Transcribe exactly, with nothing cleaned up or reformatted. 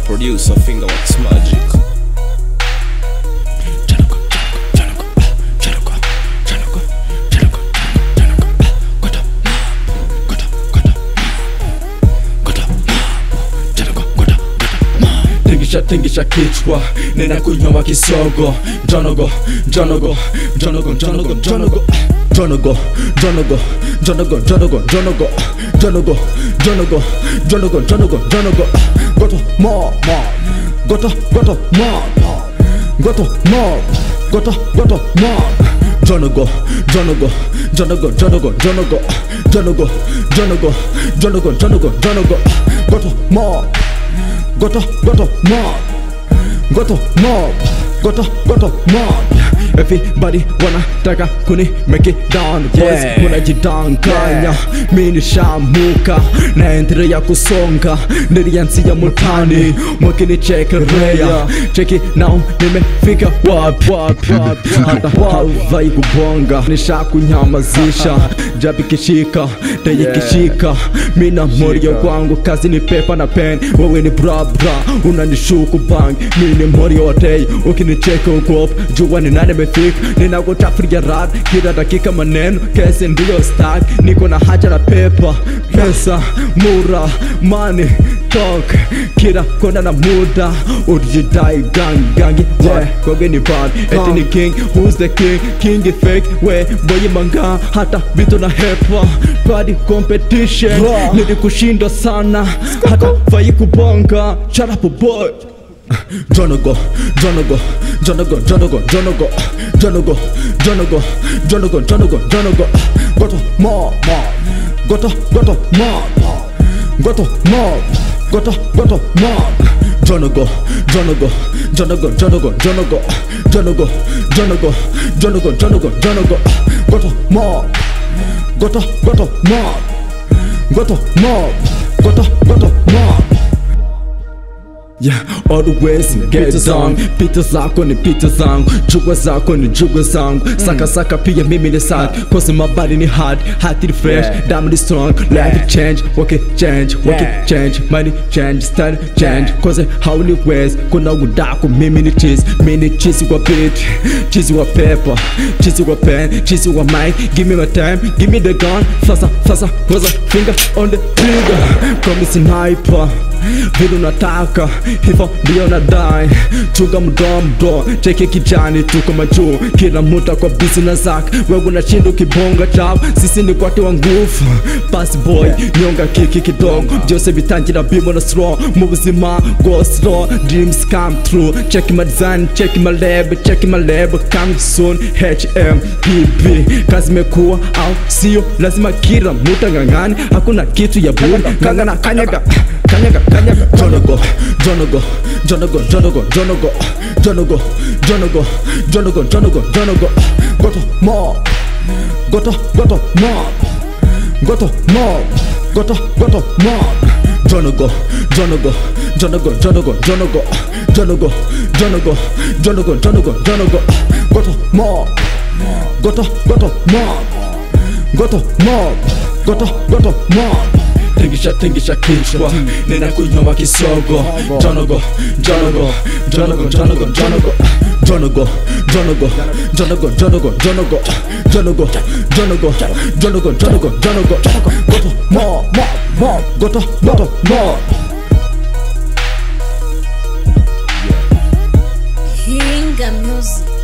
producer Fingerworks Magic. Tingisha tingisha kichwa, nina kunywa kisogo. Jonogo, jonogo, jonogo, jonogo, jonogo, jonogo, jonogo, jonogo, jonogo, jonogo, jonogo, jonogo, jonogo, jonogo, jonogo. Goto mo mo, goto goto mo, goto mo, goto goto mo. Jonogo, jonogo, jonogo, jonogo, jonogo, jonogo, jonogo, jonogo, jonogo, jonogo. Goto mo. Goto, goto, mob. Goto, mob. Goto, goto, mob. Everybody wanna taka kuni make it down. Boys kuna jidanganya, mini shamuka na entre ya kusonga nilianzi ya mutani mwakini check raya check it now nimefika wapi wapi hata hauvai kubonga nishakunyamazisha jabi kishika tayi kishika mina morio kwangu kazi ni paper na pen wewe ni bra bra unanishuku bang mini morio tay ukinicheka uko jua ni nani mefika ninakuchafuria rap kila dakika maneno kesi ndiyo stack niko na haja na paper pesa mura money talk kila kona na muda ujidai gang gangi yeah koge ni bad eti ni king who's the king king is fake we boy manga hata vitu na hepa body competition nilikushinda sana hata vai kubonga shut up boy. Jonogo, jonogo, jonogo, jonogo, jonogo, jonogo, jonogo, jonogo, jonogo, jonogo. Goto mo, goto, goto mo, goto mo, goto, goto mo. Jonogo, jonogo, jonogo, jonogo, jonogo, jonogo, jonogo, jonogo, jonogo, jonogo. Goto mo, goto, goto mo, goto mo, goto, goto mo. Yeah, always get down. Pita zako ni pita zangu, jugwa zako ni jugwa zangu. Saka saka pia mimi ni sad, cause my body ni hard, heart is fresh, damn is strong. Life it change, work it change, work it change, money change, style change. Cause how it ways, kuna udako mimi ni cheese, mimi ni cheese wa beat, cheese wa pepper, cheese wa pen, cheese wa mic. Give me my time, give me the gun, faster, faster, faster, finger on the trigger. Come sniper, vidu nataka hivyo ndio nadai chunga mdomdo cheke kijani tuko majuu kila mtu kwa business zake wewe unashinda kibonga chao sisi ni kwati wa nguvu pass boy nyonga kiki kidogo Jose bitangira bimo na strong mubuzima go slow dreams come true check my design check my lab check my lab come soon H M P B kazi mekuwa au sio lazima kila mtu ngangani hakuna kitu ya bure ngangana kanyaga kanyaga kanyaga jonogo jonogo jonogo jonogo jonogo jonogo jonogo jonogo jonogo jonogo goto mo goto goto mo goto mo goto goto mo jonogo jonogo jonogo jonogo jonogo jonogo jonogo jonogo jonogo jonogo goto mo goto goto mo goto mo goto goto mo. Tingisha tingisha kichwa, nina kunywa kisogo. Jonogo, jonogo, jonogo, jonogo, jonogo, jonogo, jonogo, jonogo, jonogo, jonogo, jonogo, jonogo, jonogo, jonogo, jonogo. Goto mo mo mo, goto goto mo. Hinga music.